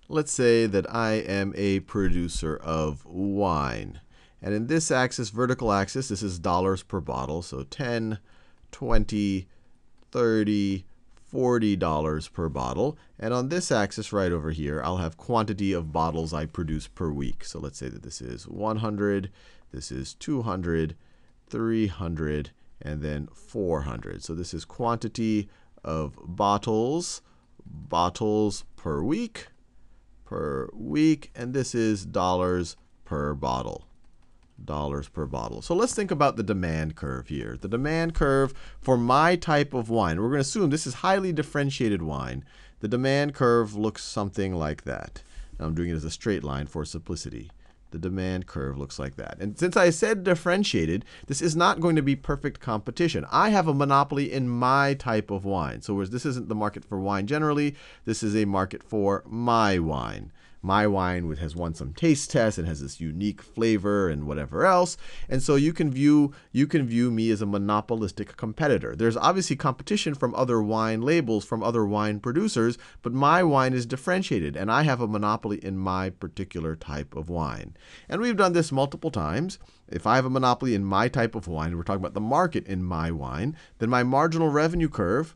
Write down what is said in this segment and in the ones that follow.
let's say that I am a producer of wine. And in this axis, vertical axis, this is dollars per bottle. So 10, 20, 30, $40 per bottle. And on this axis right over here, I'll have quantity of bottles I produce per week. So let's say that this is 100, this is 200, 300, and then 400. So this is quantity of bottles per week, and this is dollars per bottle. So let's think about the demand curve here. The demand curve for my type of wine, we're going to assume this is highly differentiated wine. The demand curve looks something like that. Now I'm doing it as a straight line for simplicity. The demand curve looks like that. And since I said differentiated, this is not going to be perfect competition. I have a monopoly in my type of wine. So whereas this isn't the market for wine generally, this is a market for my wine. My wine has won some taste tests and has this unique flavor and whatever else. And so you can view me as a monopolistic competitor. There's obviously competition from other wine labels, from other wine producers, but my wine is differentiated, and I have a monopoly in my particular type of wine. And we've done this multiple times. If I have a monopoly in my type of wine, we're talking about the market in my wine, then my marginal revenue curve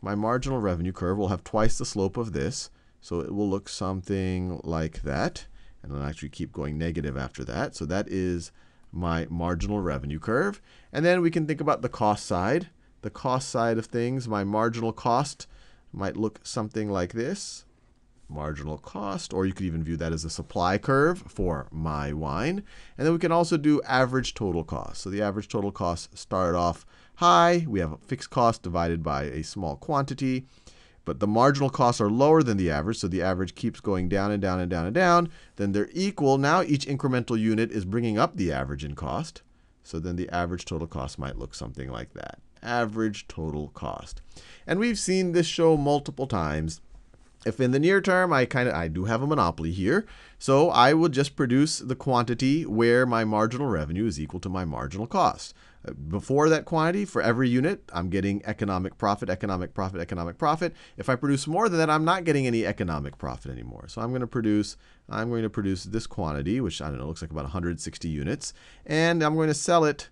will have twice the slope of this. So it will look something like that. And it'll actually keep going negative after that. So that is my marginal revenue curve. And then we can think about the cost side. The cost side of things, my marginal cost might look something like this. Marginal cost, or you could even view that as a supply curve for my wine. And then we can also do average total cost. So the average total cost started off high. We have a fixed cost divided by a small quantity. But the marginal costs are lower than the average, so the average keeps going down and down and down and down. Then they're equal. Now each incremental unit is bringing up the average in cost. So then the average total cost might look something like that. Average total cost. And we've seen this show multiple times. If in the near term, I do have a monopoly here, so I will just produce the quantity where my marginal revenue is equal to my marginal cost. Before that quantity, for every unit, I'm getting economic profit, economic profit, economic profit. If I produce more than that, I'm not getting any economic profit anymore. So I'm going to produce this quantity, which I don't know, looks like about 160 units, and I'm going to sell it.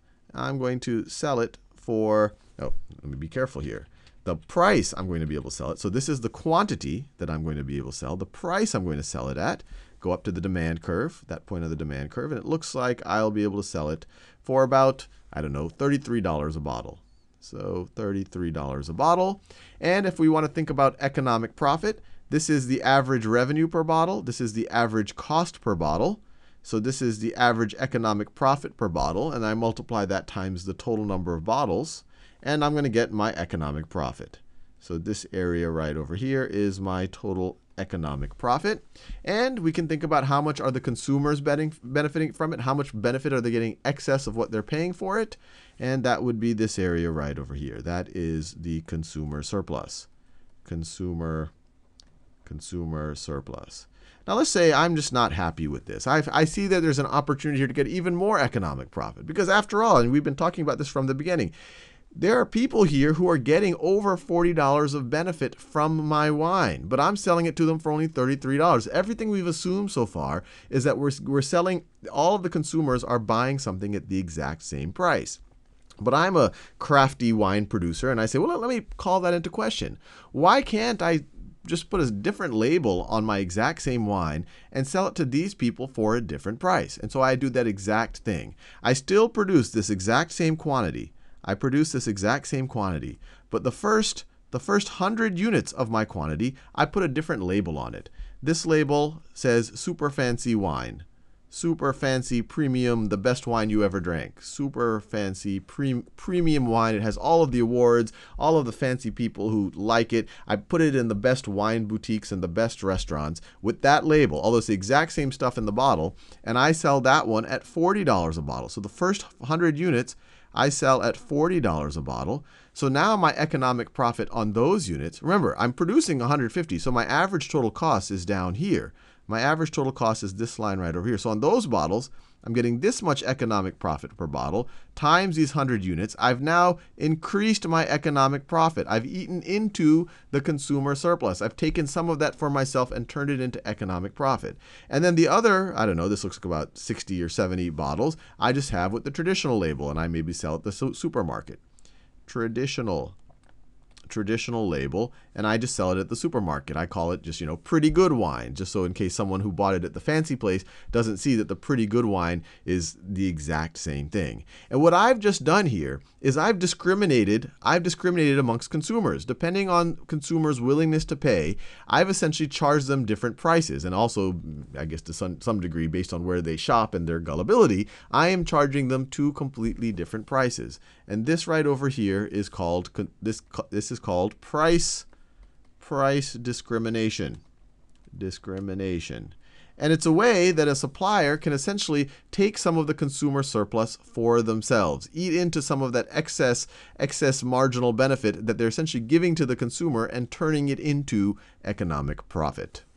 For, oh, let me be careful here. The price I'm going to be able to sell it. So this is the quantity that I'm going to be able to sell. The price I'm going to sell it at. Go up to the demand curve, that point of the demand curve, and it looks like I'll be able to sell it for about, I don't know, $33 a bottle. So $33 a bottle. And if we want to think about economic profit, this is the average revenue per bottle. This is the average cost per bottle. So this is the average economic profit per bottle. And I multiply that times the total number of bottles. And I'm going to get my economic profit. So this area right over here is my total economic profit. And we can think about how much are the consumers benefiting from it. How much benefit are they getting excess of what they're paying for it? And that would be this area right over here. That is the consumer surplus. Consumer surplus. Now let's say I'm just not happy with this. I see that there's an opportunity here to get even more economic profit. Because after all, and we've been talking about this from the beginning, there are people here who are getting over $40 of benefit from my wine, but I'm selling it to them for only $33. Everything we've assumed so far is that we're selling, all of the consumers are buying something at the exact same price. But I'm a crafty wine producer, and I say, well, let me call that into question. Why can't I just put a different label on my exact same wine and sell it to these people for a different price? And so I do that exact thing. I still produce this exact same quantity. but the first 100 units of my quantity, I put a different label on it. This label says super fancy wine. Super fancy premium, the best wine you ever drank. Super fancy premium wine. It has all of the awards, all of the fancy people who like it. I put it in the best wine boutiques and the best restaurants with that label, although it's the exact same stuff in the bottle, and I sell that one at $40 a bottle. So the first 100 units, I sell at $40 a bottle. So now my economic profit on those units, remember, I'm producing 150, so my average total cost is down here. My average total cost is this line right over here. So on those bottles, I'm getting this much economic profit per bottle times these 100 units. I've now increased my economic profit. I've eaten into the consumer surplus. I've taken some of that for myself and turned it into economic profit. And then the other, I don't know, this looks like about 60 or 70 bottles, I just have with the traditional label, and I maybe sell at the supermarket. Traditional label, and I just sell it at the supermarket. I call it just, pretty good wine, just so in case someone who bought it at the fancy place doesn't see that the pretty good wine is the exact same thing. And what I've just done here is I've discriminated amongst consumers. Depending on consumers' willingness to pay, I've essentially charged them different prices. And also, I guess to some degree, based on where they shop and their gullibility, I am charging them two completely different prices. And this right over here is called this is called price discrimination. And it's a way that a supplier can essentially take some of the consumer surplus for themselves, eat into some of that excess marginal benefit that they're essentially giving to the consumer and turning it into economic profit.